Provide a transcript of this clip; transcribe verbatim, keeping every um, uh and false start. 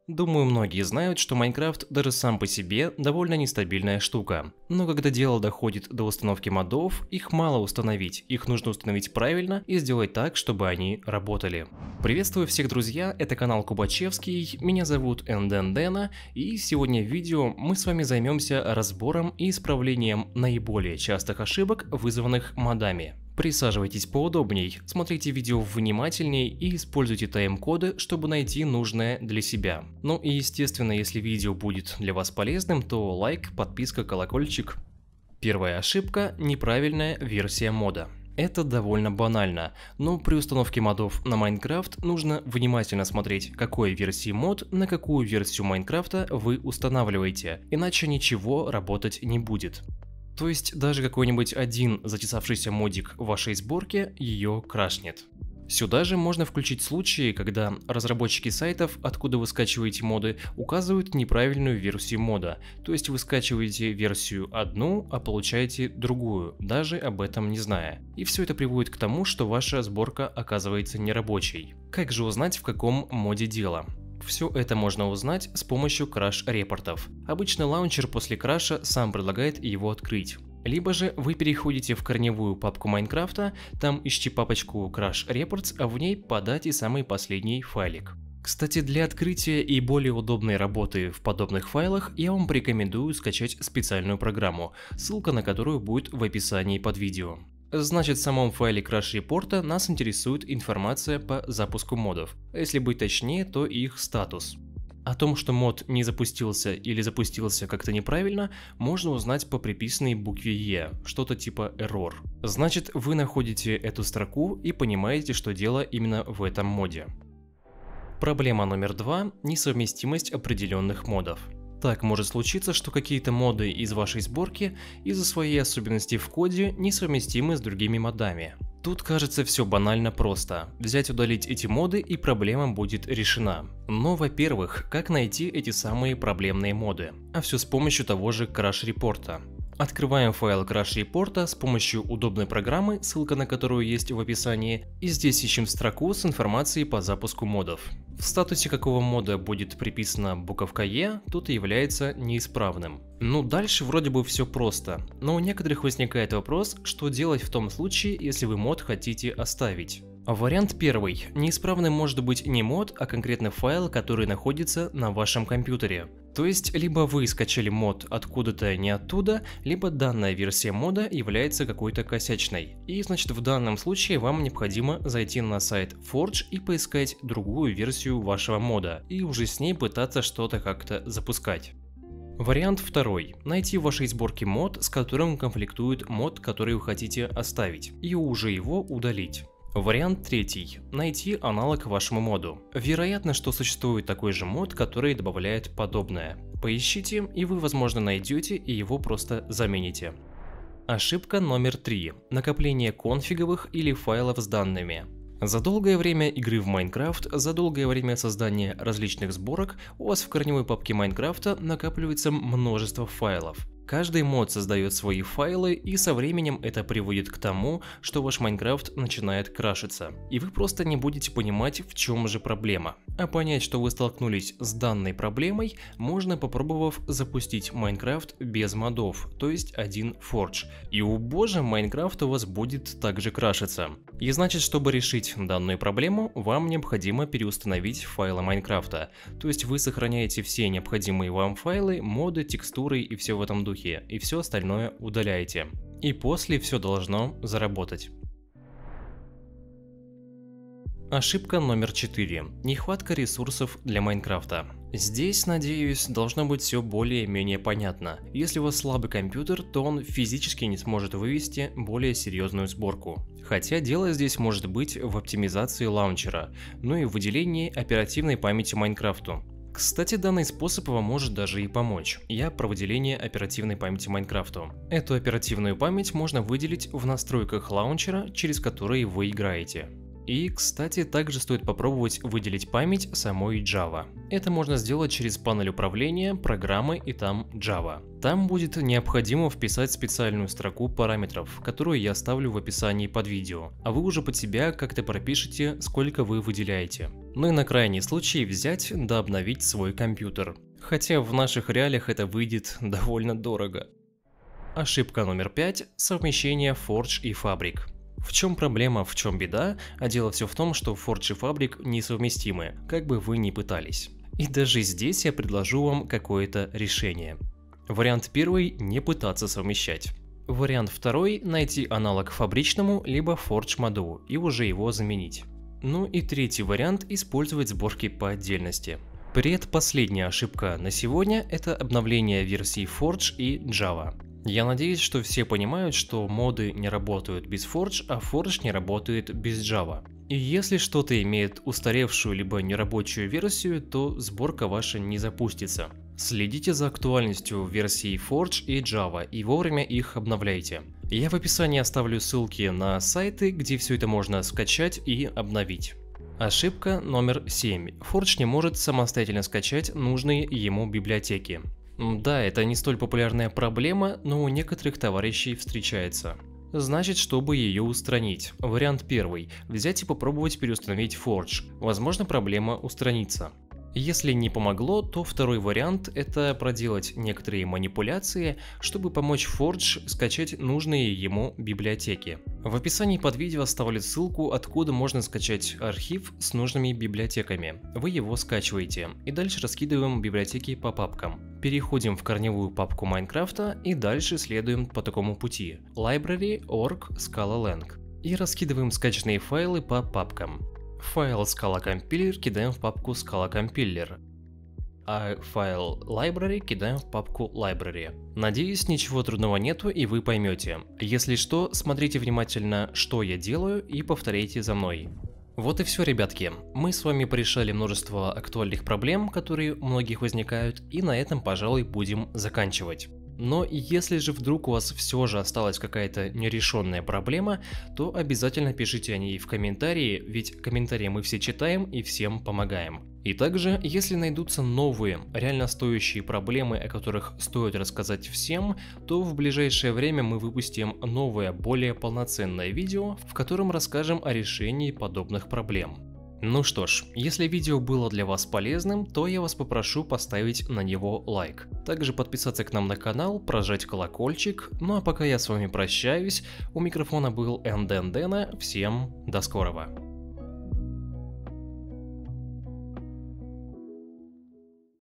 Думаю, многие знают, что Майнкрафт даже сам по себе довольно нестабильная штука. Но когда дело доходит до установки модов, их мало установить, их нужно установить правильно и сделать так, чтобы они работали. Приветствую всех, друзья, это канал Кубачевский, меня зовут Эндендена, и сегодня в видео мы с вами займемся разбором и исправлением наиболее частых ошибок, вызванных модами. Присаживайтесь поудобней, смотрите видео внимательней и используйте тайм-коды, чтобы найти нужное для себя. Ну и естественно, если видео будет для вас полезным, то лайк, подписка, колокольчик. Первая ошибка – неправильная версия мода. Это довольно банально, но при установке модов на Майнкрафт нужно внимательно смотреть, какой версии мод на какую версию Майнкрафта вы устанавливаете, иначе ничего работать не будет. То есть даже какой-нибудь один затесавшийся модик в вашей сборке ее крашнет. Сюда же можно включить случаи, когда разработчики сайтов, откуда вы скачиваете моды, указывают неправильную версию мода. То есть вы скачиваете версию одну, а получаете другую, даже об этом не зная. И все это приводит к тому, что ваша сборка оказывается нерабочей. Как же узнать, в каком моде дело? Все это можно узнать с помощью краш-репортов. Обычно лаунчер после краша сам предлагает его открыть. Либо же вы переходите в корневую папку Майнкрафта, там ищите папочку Crash Reports, а в ней подайте самый последний файлик. Кстати, для открытия и более удобной работы в подобных файлах я вам порекомендую скачать специальную программу, ссылка на которую будет в описании под видео. Значит, в самом файле Crash Report нас интересует информация по запуску модов, а если быть точнее, то их статус. О том, что мод не запустился или запустился как-то неправильно, можно узнать по приписанной букве E, что-то типа error. Значит, вы находите эту строку и понимаете, что дело именно в этом моде. Проблема номер два – несовместимость определенных модов. Так может случиться, что какие-то моды из вашей сборки из-за своей особенности в коде несовместимы с другими модами. Тут кажется все банально просто. Взять, удалить эти моды и проблема будет решена. Но, во-первых, как найти эти самые проблемные моды? А все с помощью того же Crash Report. Открываем файл Crash Report с помощью удобной программы, ссылка на которую есть в описании, и здесь ищем строку с информацией по запуску модов. В статусе какого мода будет приписана буковка E, тот и является неисправным. Ну дальше вроде бы все просто, но у некоторых возникает вопрос, что делать в том случае, если вы мод хотите оставить. Вариант первый. Неисправным может быть не мод, а конкретно файл, который находится на вашем компьютере. То есть, либо вы скачали мод откуда-то не оттуда, либо данная версия мода является какой-то косячной. И значит, в данном случае вам необходимо зайти на сайт Forge и поискать другую версию вашего мода, и уже с ней пытаться что-то как-то запускать. Вариант второй. Найти в вашей сборке мод, с которым конфликтует мод, который вы хотите оставить, и уже его удалить. Вариант третий. Найти аналог вашему моду. Вероятно, что существует такой же мод, который добавляет подобное. Поищите, и вы, возможно, найдете и его просто замените. Ошибка номер три. Накопление конфиговых или файлов с данными. За долгое время игры в Майнкрафт, за долгое время создания различных сборок, у вас в корневой папке Майнкрафта накапливается множество файлов. Каждый мод создает свои файлы, и со временем это приводит к тому, что ваш Майнкрафт начинает крашиться. И вы просто не будете понимать, в чем же проблема. А понять, что вы столкнулись с данной проблемой, можно, попробовав запустить Майнкрафт без модов, то есть один Forge. И о боже, Майнкрафт у вас будет также крашиться. И значит, чтобы решить данную проблему, вам необходимо переустановить файлы Майнкрафта. То есть вы сохраняете все необходимые вам файлы, моды, текстуры и все в этом духе. И все остальное удаляете. И после все должно заработать. Ошибка номер четыре. Нехватка ресурсов для Майнкрафта. Здесь, надеюсь, должно быть все более-менее понятно. Если у вас слабый компьютер, то он физически не сможет вывести более серьезную сборку. Хотя дело здесь может быть в оптимизации лаунчера, ну и в выделении оперативной памяти Майнкрафту. Кстати, данный способ вам может даже и помочь. Я про выделение оперативной памяти Майнкрафту. Эту оперативную память можно выделить в настройках лаунчера, через которые вы играете. И, кстати, также стоит попробовать выделить память самой Java. Это можно сделать через панель управления, программы и там Java. Там будет необходимо вписать специальную строку параметров, которую я оставлю в описании под видео, а вы уже под себя как-то пропишите, сколько вы выделяете. Ну и на крайний случай взять да обновить свой компьютер. Хотя в наших реалиях это выйдет довольно дорого. Ошибка номер пять. Совмещение Forge и Fabric. В чем проблема, в чем беда, а дело все в том, что Forge и Fabric несовместимы, как бы вы ни пытались. И даже здесь я предложу вам какое-то решение. Вариант первый – не пытаться совмещать. Вариант второй – найти аналог фабричному, либо Forge моду и уже его заменить. Ну и третий вариант – использовать сборки по отдельности. Предпоследняя ошибка на сегодня – это обновление версий Forge и Java. Я надеюсь, что все понимают, что моды не работают без Forge, а Forge не работает без Java. И если что-то имеет устаревшую либо нерабочую версию, то сборка ваша не запустится. Следите за актуальностью версий Forge и Java и вовремя их обновляйте. Я в описании оставлю ссылки на сайты, где все это можно скачать и обновить. Ошибка номер семь. Forge не может самостоятельно скачать нужные ему библиотеки. Да, это не столь популярная проблема, но у некоторых товарищей встречается. Значит, чтобы ее устранить, вариант первый – взять и попробовать переустановить Forge. Возможно, проблема устранится. Если не помогло, то второй вариант – это проделать некоторые манипуляции, чтобы помочь Forge скачать нужные ему библиотеки. В описании под видео оставлю ссылку, откуда можно скачать архив с нужными библиотеками. Вы его скачиваете, и дальше раскидываем библиотеки по папкам. Переходим в корневую папку Майнкрафта и дальше следуем по такому пути. Library, org, scala-lang. И раскидываем скачанные файлы по папкам. Файл Scala Compiler кидаем в папку Scala Compiler, а файл Library кидаем в папку Library. Надеюсь, ничего трудного нету и вы поймете. Если что, смотрите внимательно, что я делаю, и повторяйте за мной. Вот и все, ребятки. Мы с вами порешали множество актуальных проблем, которые у многих возникают, и на этом, пожалуй, будем заканчивать. Но если же вдруг у вас все же осталась какая-то нерешенная проблема, то обязательно пишите о ней в комментарии, ведь комментарии мы все читаем и всем помогаем. И также, если найдутся новые, реально стоящие проблемы, о которых стоит рассказать всем, то в ближайшее время мы выпустим новое, более полноценное видео, в котором расскажем о решении подобных проблем. Ну что ж, если видео было для вас полезным, то я вас попрошу поставить на него лайк. Также подписаться к нам на канал, прожать колокольчик. Ну а пока я с вами прощаюсь, у микрофона был эн дэ эн Дэна, всем до скорого.